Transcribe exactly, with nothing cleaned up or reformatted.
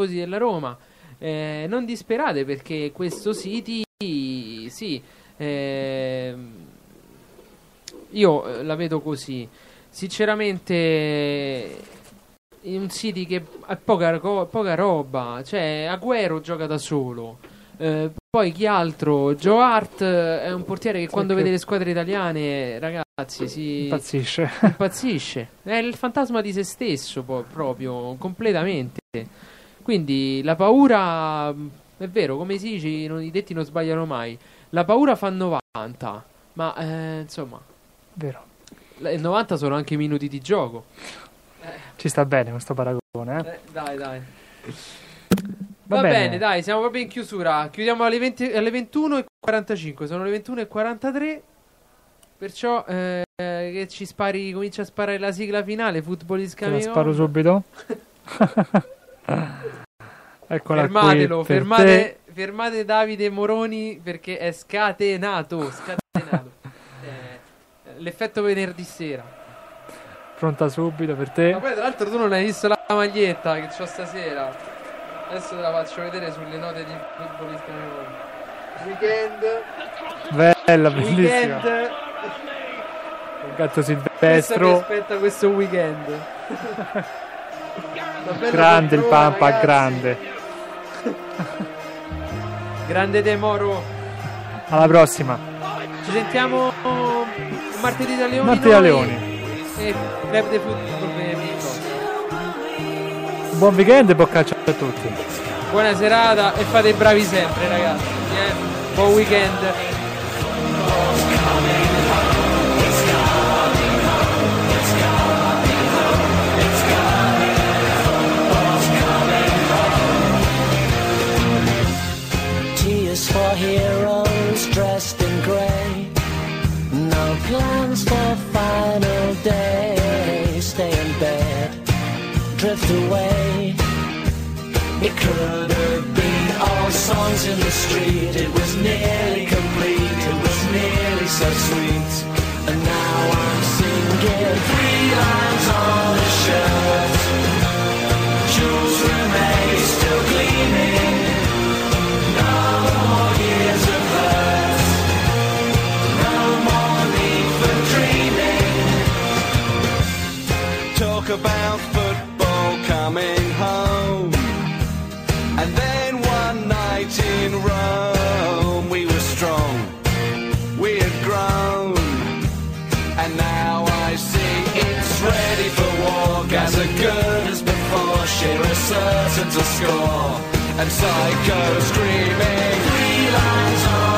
tifosi della Roma, eh, non disperate, perché questo City, sì, eh, io la vedo così. Sinceramente, un City che ha poca, poca roba, cioè Agüero gioca da solo, eh, poi chi altro? Joe Hart è un portiere che, sì, quando che... vede le squadre italiane, ragazzi, si impazzisce. impazzisce. È il fantasma di se stesso, poi, proprio completamente. Quindi la paura, è vero, come si dice, i detti non sbagliano mai. La paura fa novanta, ma eh, insomma, vero. Il novanta sono anche i minuti di gioco. Eh. Ci sta bene questo paragone, eh? Eh, dai, dai. Va, Va bene. bene, dai, siamo proprio in chiusura. Chiudiamo alle, venti, alle ventuno e quarantacinque. Sono le ventuno e quarantatré. Perciò eh, che ci spari, comincia a sparare la sigla finale. Football is coming on. La sparo subito. Eccola. Fermatelo, qui fermate, fermate Davide Moroni, perché è scatenato. Scatenato. eh, l'effetto venerdì sera. Pronta subito per te. Ma poi tra l'altro tu non hai visto la maglietta che c'ho stasera. Adesso te la faccio vedere sulle note di Football is coming on. Weekend. Bella, bellissima. Weekend. Il gatto silvestro. Questo mi aspetta questo weekend. Grande il Pampa, ragazzi. Grande. Grande De Moro. Alla prossima. Ci sentiamo martedì da Leoni. Martedì da Leoni. E Club de Football venerdì prossimo. Buon weekend e buon calcio a tutti. Buona serata e fate bravi sempre, ragazzi. Eh? Buon weekend. Tears for heroes dressed in grey. No plans for final day. Stay in bed, drift away. It could have been all songs in the street. It was nearly complete, it was nearly so sweet. And now I'm singing three lines on a shirt. Jewels remain still gleaming. No more years of hurt. No more need for dreaming. Talk about football coming home. And then one night in Rome, we were strong, we had grown. And now I see it's ready for war. Gaza good as before, Shearer certain to score. And Psycho screaming, three lines on